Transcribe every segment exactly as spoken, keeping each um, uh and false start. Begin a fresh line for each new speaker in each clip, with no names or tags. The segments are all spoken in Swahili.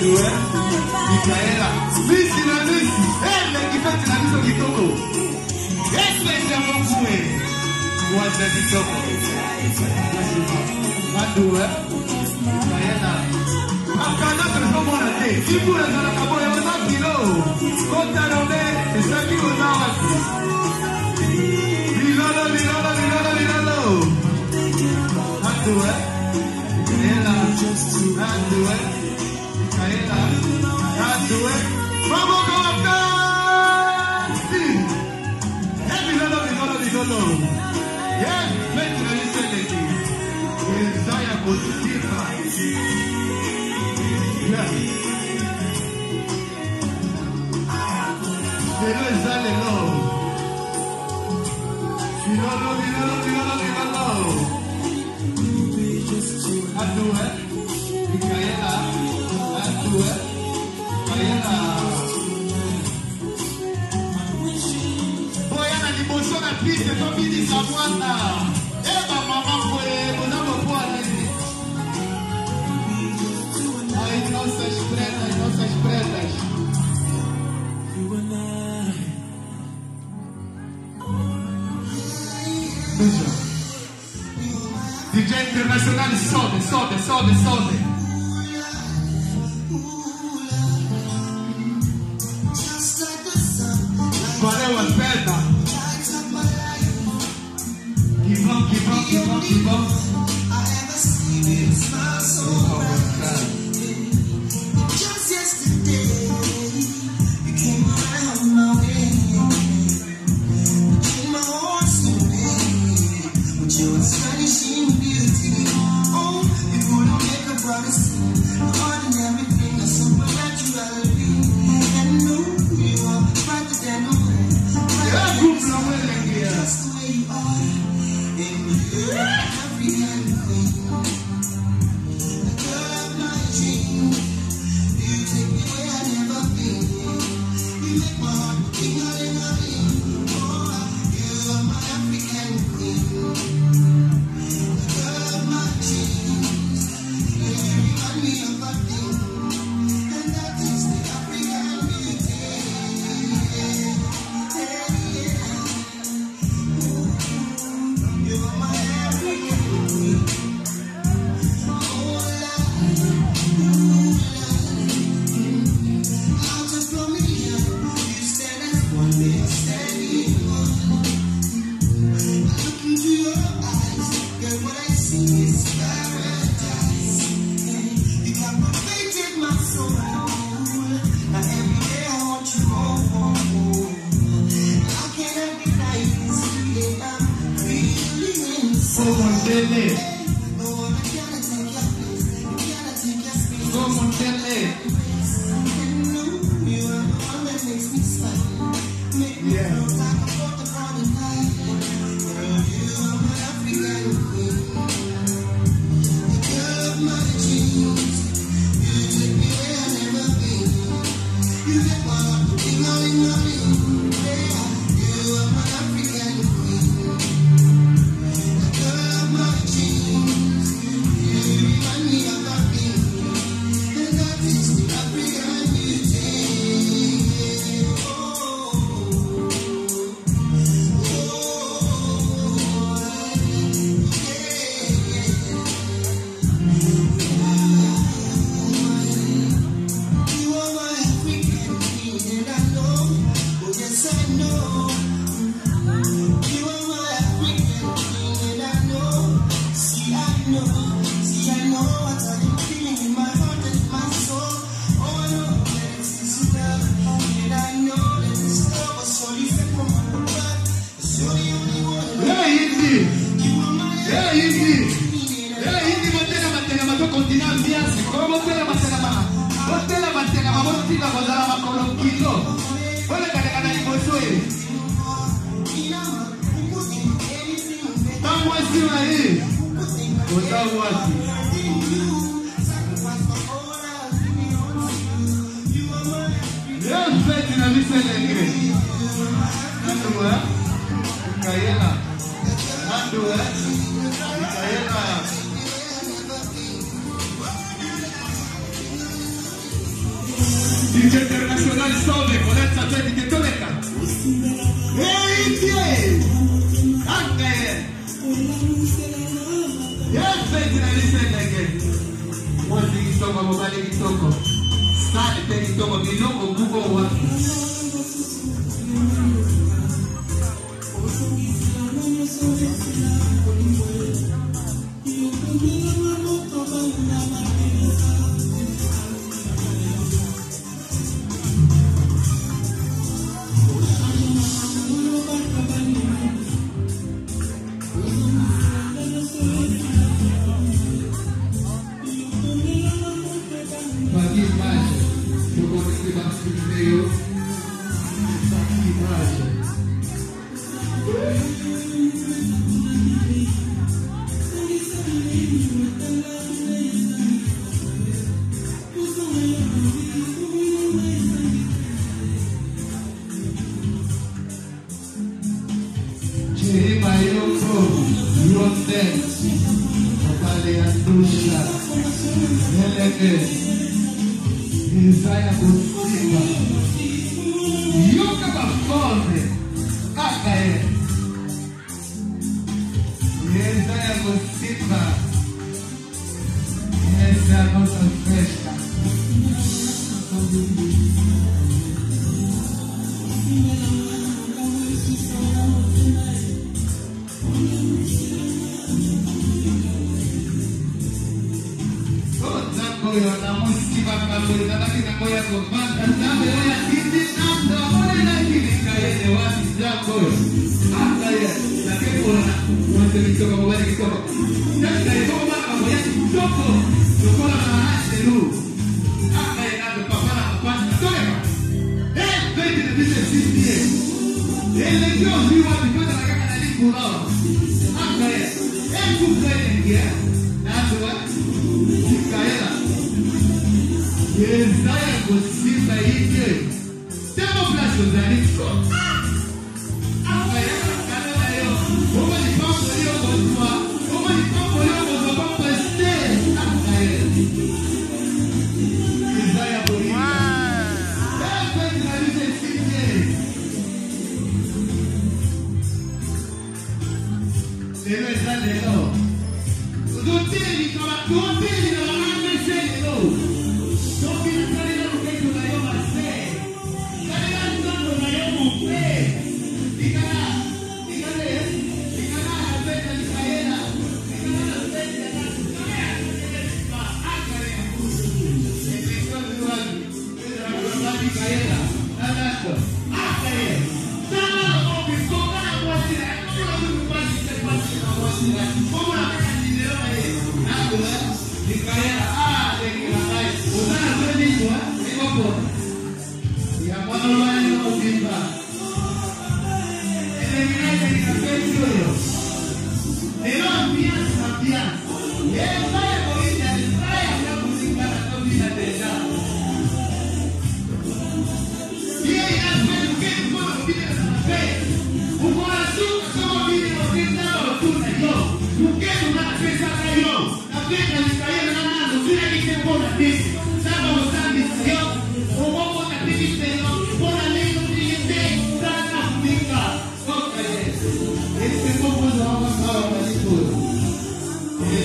Andoué, Michaela, Missy la Missy, elle qui fait la mise au Kitoko. Spécialement pour elle. Moi, je dis Kitoko. Andoué, Michaela. Akana que je vois la tête. Si vous êtes dans la cabo, il y a un kilo. Quand t'as nommé, c'est ça qui vous a raté. Milolo, Milolo, Milolo, Milolo. Andoué, Michaela, Andoué. Michaela, Andoué, vamos com a Tati! É Milano, Milano, Milano! É, vem na lista daqui! Isaia positiva! Pero Isaia não! Milano, Milano, Milano, Milano! Andoué, Michaela! Boyana liboso na piste tobinisa mwana eba mama mboye bonamo poalezi ai nossas pretas, nossas pretas D J internacional sobe, sobe, sobe, sobe. Valeu a pena. Que bom, que bom, que bom, que bom. Just yesterday, you came around my way. You my horse today, with your astonishing beauty. Oh, you couldn't make a promise. The ordinary thing, a simple natural being. And no, you are brighter than the just the way you are, and you're African queen, the girl of my dreams. You take me where I've never been. You make my heart ting-a-ling-a-ling. Oh, you are my African queen, the girl of my dreams. You remind me of a thing, and that is the African beauty.
D J International Sove, Colenza Twenty Ketoleka. Hey, Jay! Okay. Yes, baby, I listen again. One thing is talk about Bali Kitoko. Start the thing is talk about Biloko, Google one.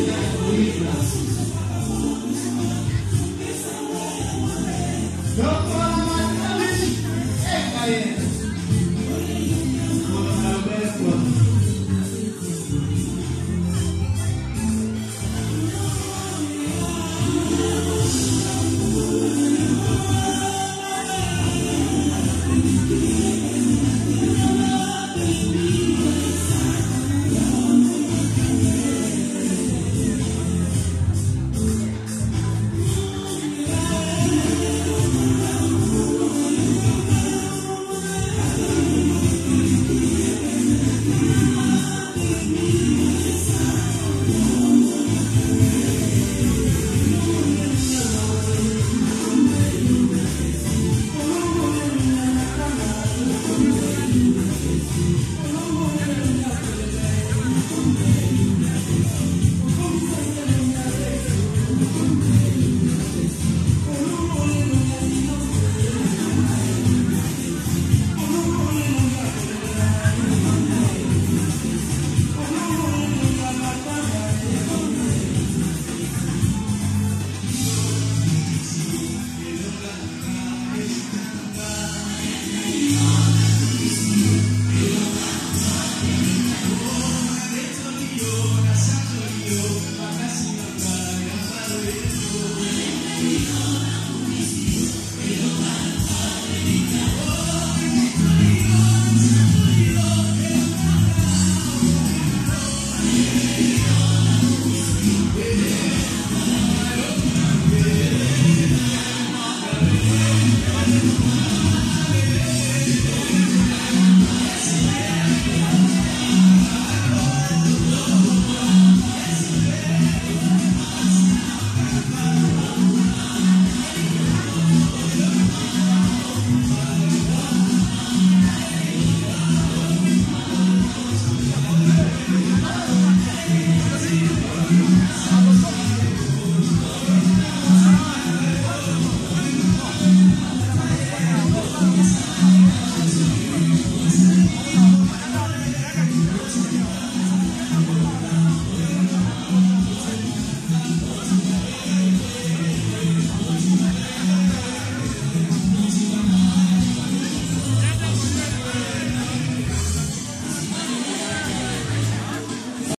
No.